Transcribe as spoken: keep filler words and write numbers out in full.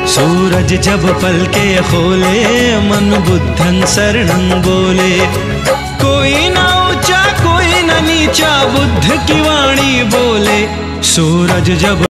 सूरज जब पलके खोले मन बुद्धं शरणं बोले। कोई ना ऊंचा कोई ना नीचा बुद्ध की वाणी बोले। सूरज जब